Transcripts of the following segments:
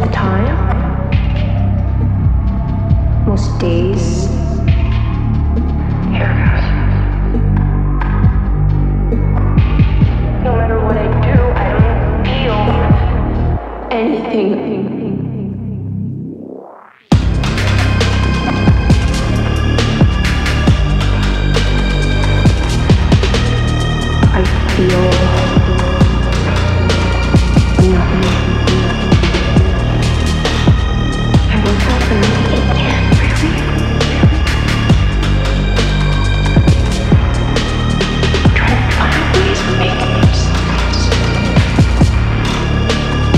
the time, most days. Here goes. No matter what I do, I don't feel anything. I feel nothing. I woke up and it can't really. Try to find ways of making it sense.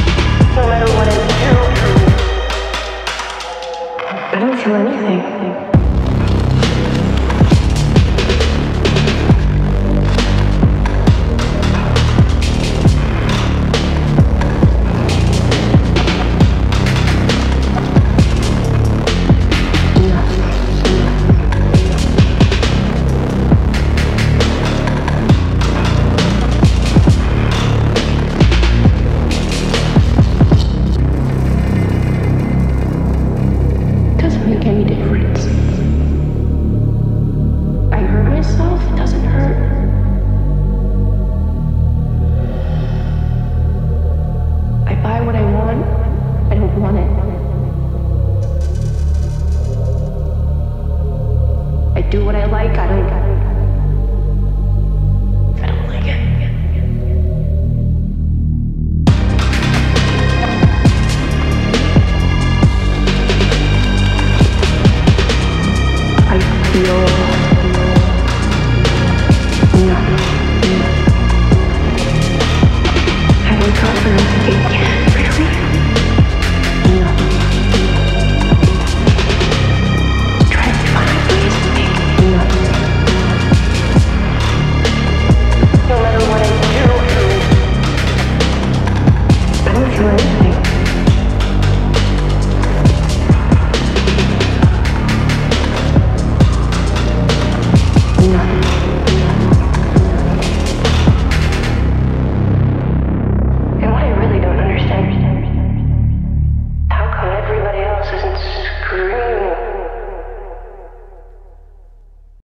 No matter what I do, I don't feel anything.